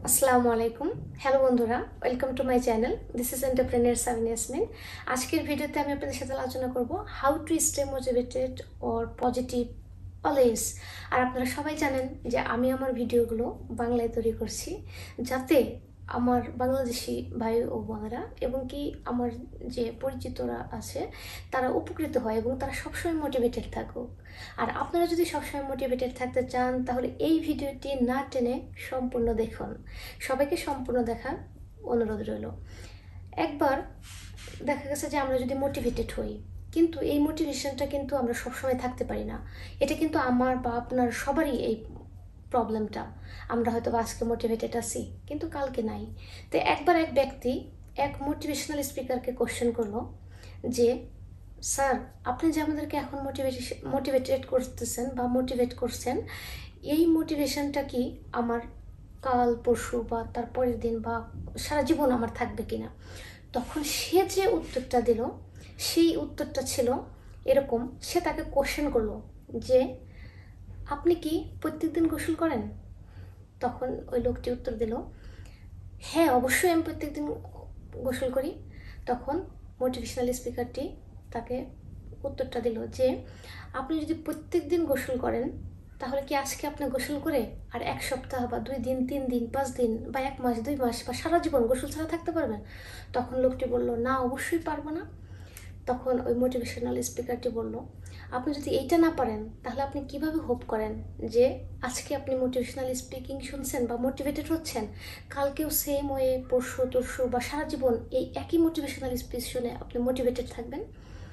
আসসালামু আলাইকুম। হ্যালো বন্ধুরা, welcome to my channel. This is entrepreneur Sabina Yasmin. আজকের ভিডিওতে আমি আপনাদের সাথে আলোচনা করব how to stay motivated or positive always. আর আপনারা সবাই জানেন যে আমি আমার ভিডিওগুলো বাংলায় তৈরি করছি, যাতে আমার বাংলাদেশি ভাই ও বোনেরা এবং কি আমার যে পরিচিতরা আছে তারা উপকৃত হয় এবং তারা সবসময় মোটিভেটেড থাকুক। আর আপনারা যদি সবসময় মোটিভেটেড থাকতে চান তাহলে এই ভিডিওটি না টেনে সম্পূর্ণ দেখুন। সবাইকে সম্পূর্ণ দেখার অনুরোধ রইল। একবার দেখা গেছে যে আমরা যদি মোটিভেটেড হই, কিন্তু এই মোটিভেশনটা কিন্তু আমরা সবসময় থাকতে পারি না। এটা কিন্তু আমার বা আপনার সবারই এই প্রবলেমটা। আমরা হয়তো আজকে মোটিভেটেড আছি কিন্তু কালকে নাই। তো একবার এক ব্যক্তি এক মোটিভেশনাল স্পিকারকে কোশ্চেন করলো যে, স্যার, আপনি যে আমাদেরকে এখন মোটিভেটেড করতেছেন বা মোটিভেট করছেন, এই মোটিভেশনটা কি আমার কাল পরশু বা তার পরের দিন বা সারা জীবন আমার থাকবে কিনা? তখন সে যে উত্তরটা দিল, সেই উত্তরটা ছিল এরকম। সে তাকে কোশ্চেন করলো যে, আপনি কি প্রত্যেকদিন গোসল করেন? তখন ওই লোকটি উত্তর দিল, হ্যাঁ, অবশ্যই আমি প্রত্যেকদিন গোসল করি। তখন মোটিভেশনাল স্পিকারটি তাকে উত্তরটা দিল যে, আপনি যদি প্রত্যেক দিন গোসল করেন তাহলে কি আজকে আপনি গোসল করে আর এক সপ্তাহ বা 2 দিন 3 দিন 5 দিন বা 1 মাস 2 মাস বা সারা জীবন গোসল ছাড়া থাকতে পারবেন? তখন লোকটি বলল, না, অবশ্যই পারবো না। তখন ওই মোটিভেশনাল স্পিকারটি বলল, আপনি যদি এইটা না পারেন তাহলে আপনি কিভাবে হোপ করেন যে আজকে আপনি মোটিভেশনাল স্পিকিং শুনছেন বা মোটিভেটেড হচ্ছেন, কালকেও সেম ওয়ে পরশু তরশু বা সারা জীবন এই একই মোটিভেশনাল স্পিচ শুনে আপনি মোটিভেটেড থাকবেন?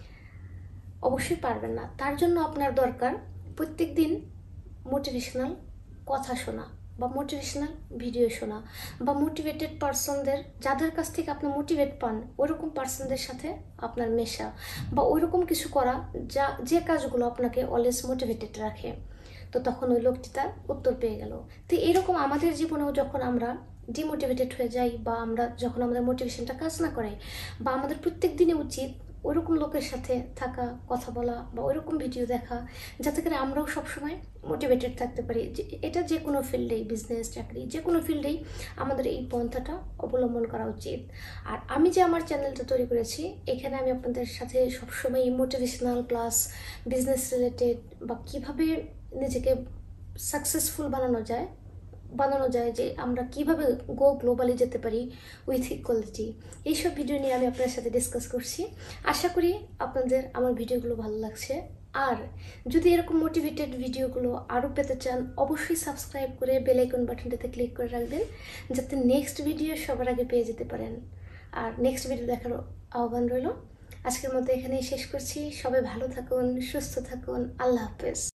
অবশ্যই পারবেন না। তার জন্য আপনার দরকার প্রত্যেক দিন মোটিভেশনাল কথা শোনা বা মোটিভেশনাল ভিডিও শোনা বা মোটিভেটেড পার্সনদের, যাদের কাছ থেকে আপনি মোটিভেট পান ওইরকম পার্সনদের সাথে আপনার মেশা বা ওইরকম কিছু করা যে কাজগুলো আপনাকে অলওয়েজ মোটিভেটেড রাখে। তো তখন ওই লোকটি তার উত্তর পেয়ে গেল। তো এরকম আমাদের জীবনেও যখন আমরা ডিমোটিভেটেড হয়ে যাই বা আমরা যখন আমাদের মোটিভেশনটা কাজ না করে, বা আমাদের প্রত্যেক দিনে উচিত ওইরকম লোকের সাথে থাকা, কথা বলা বা ওইরকম ভিডিও দেখা, যাতে করে আমরাও সবসময় মোটিভেটেড থাকতে পারি। যে এটা যে কোনো ফিল্ডেই, বিজনেস, চাকরি, যে কোনো ফিল্ডেই আমাদের এই পন্থাটা অবলম্বন করা উচিত। আর আমি যে আমার চ্যানেলটা তৈরি করেছি, এখানে আমি আপনাদের সাথে সবসময় মোটিভেশনাল প্লাস বিজনেস রিলেটেড বা কীভাবে নিজেকে সাকসেসফুল বানানো যায় যে আমরা কিভাবে গ্লোবালি যেতে পারি উইথ ইকুয়ালিটি, এইসব ভিডিও নিয়ে আমি আপনার সাথে ডিসকাস করছি। আশা করি আপনাদের আমার ভিডিওগুলো ভালো লাগছে। আর যদি এরকম মোটিভেটেড ভিডিওগুলো আরও পেতে চান, অবশ্যই সাবস্ক্রাইব করে বেল আইকন বাটনটাতে ক্লিক করে রাখবেন, যাতে নেক্সট ভিডিও সবার আগে পেয়ে যেতে পারেন। আর নেক্সট ভিডিও দেখার আহ্বান রইল। আজকের মতো এখানেই শেষ করছি। সবাই ভালো থাকুন, সুস্থ থাকুন। আল্লাহ হাফেজ।